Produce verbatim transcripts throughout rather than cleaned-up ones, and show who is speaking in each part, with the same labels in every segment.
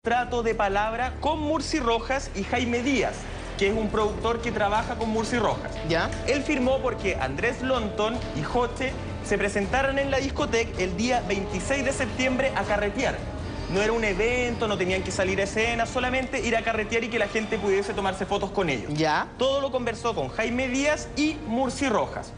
Speaker 1: trato de palabra con Murcy Rojas y Jaime Díaz, que es un productor que trabaja con Murcy Rojas.
Speaker 2: ¿Ya?
Speaker 1: Él firmó porque Andrés Lonton y Joche se presentaron en la discoteca el día veintiséis de septiembre a carretear. No era un evento, no tenían que salir a escena, solamente ir a carretear y que la gente pudiese tomarse fotos con ellos.
Speaker 2: ¿Ya?
Speaker 1: Todo lo conversó con Jaime Díaz y Murcy Rojas.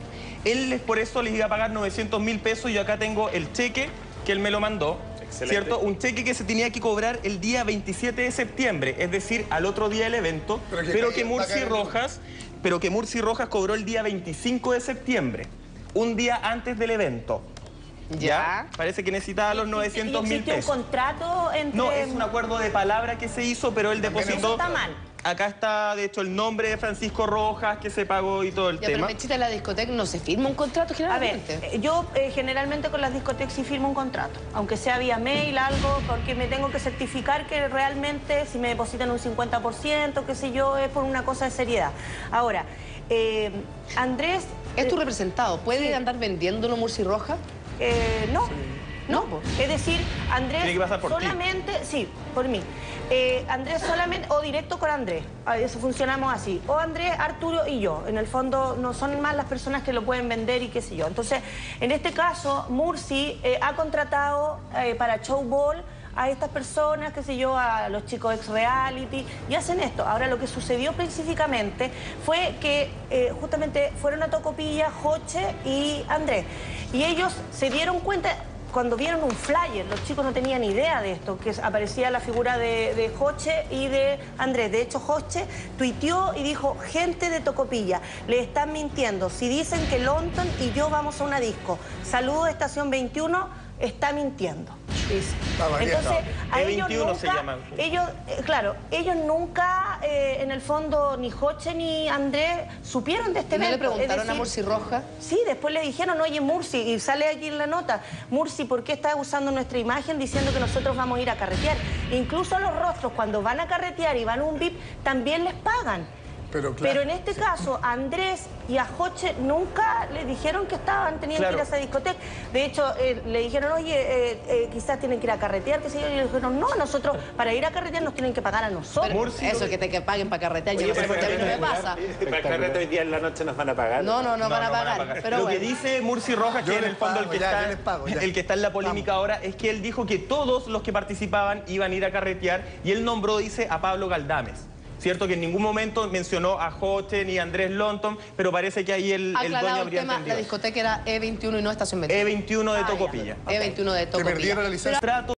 Speaker 1: Él por eso les iba a pagar novecientos mil pesos y yo acá tengo el cheque que él me lo mandó. Excelente. ¿Cierto? Un cheque que se tenía que cobrar el día veintisiete de septiembre, es decir, al otro día del evento, pero que, pero que Murcy Rojas, pero que Murcy Rojas cobró el día veinticinco de septiembre, un día antes del evento.
Speaker 2: ¿Ya?
Speaker 1: ¿Ya? Parece que necesitaba los novecientos mil pesos.
Speaker 3: ¿Existe un contrato entre...?
Speaker 1: No, es un acuerdo de palabra que se hizo, pero él depositó...
Speaker 3: Eso está mal.
Speaker 1: Acá está, de hecho, el nombre de Francisco Rojas, que se pagó y todo el
Speaker 2: ya,
Speaker 1: tema.
Speaker 2: Pero Mechita, en la discoteca no se firma un contrato generalmente.
Speaker 3: A ver, yo eh, generalmente con las discotecas sí firmo un contrato, aunque sea vía mail, algo, porque me tengo que certificar que realmente si me depositan un cincuenta por ciento, qué sé yo, es por una cosa de seriedad. Ahora, eh, Andrés...
Speaker 2: ¿Es tu representado? ¿Puede sí. andar vendiéndolo Murcy Rojas?
Speaker 3: Eh, no. Sí. No,
Speaker 2: no,
Speaker 3: es decir, Andrés
Speaker 1: Tiene que pasar por
Speaker 3: solamente,
Speaker 1: ti.
Speaker 3: sí, por mí. Eh, Andrés solamente, o directo con Andrés, eso funcionamos así. O Andrés, Arturo y yo. En el fondo no son más las personas que lo pueden vender y qué sé yo. Entonces, en este caso, Murcy eh, ha contratado eh, para Showball a estas personas, qué sé yo, a los chicos ex-reality, y hacen esto. Ahora, lo que sucedió específicamente fue que eh, justamente fueron a Tocopilla, Joche y Andrés. Y ellos se dieron cuenta... Cuando vieron un flyer, los chicos no tenían idea de esto, que aparecía la figura de, de Joche y de Andrés. De hecho, Joche tuiteó y dijo, gente de Tocopilla, le están mintiendo. Si dicen que Lonton y yo vamos a una disco, saludos de Estación veintiuno, está mintiendo. Dice. Entonces, a ellos nunca, se llaman. ellos, eh, claro, ellos nunca, eh, en el fondo, ni Joche ni Andrés supieron de este evento.
Speaker 2: ¿No le preguntaron
Speaker 3: es decir,
Speaker 2: a Murcy Rojas?
Speaker 3: Sí, después le dijeron, oye, Murcy, y sale aquí en la nota, Murcy, ¿por qué estás usando nuestra imagen diciendo que nosotros vamos a ir a carretear? Incluso a los rostros, cuando van a carretear y van a un V I P, también les pagan. Pero, claro, Pero en este caso, a Andrés y a Joche nunca le dijeron que estaban, tenían claro. que ir a esa discoteca. De hecho, eh, le dijeron, oye, eh, eh, quizás tienen que ir a carretear, qué sé yo. Y le dijeron, no, nosotros para ir a carretear nos tienen que pagar a nosotros.
Speaker 2: Pero Murcy, eso, que te que paguen para carretear, yo no sé por qué a mí no me pasa.
Speaker 4: Para carretear hoy día en la noche nos van a pagar.
Speaker 2: No, no, no, no van, a no van a pagar. Pero
Speaker 1: Lo
Speaker 2: bueno.
Speaker 1: que dice Murcy Rojas, que en el fondo pago, el, que ya, está, pago, el que está en la polémica Vamos. ahora, es que él dijo que todos los que participaban iban a ir a carretear y él nombró, dice, a Pablo Galdames. Cierto que en ningún momento mencionó a Joche ni a Andrés Lonton, pero parece que ahí el, el dueño habría
Speaker 2: el tema,
Speaker 1: entendido.
Speaker 2: La discoteca era E veintiuno y no Estación veintiuno.
Speaker 1: E veintiuno de Tocopilla.
Speaker 2: Ah, E veintiuno de Tocopilla.
Speaker 5: Que perdieron la licencia.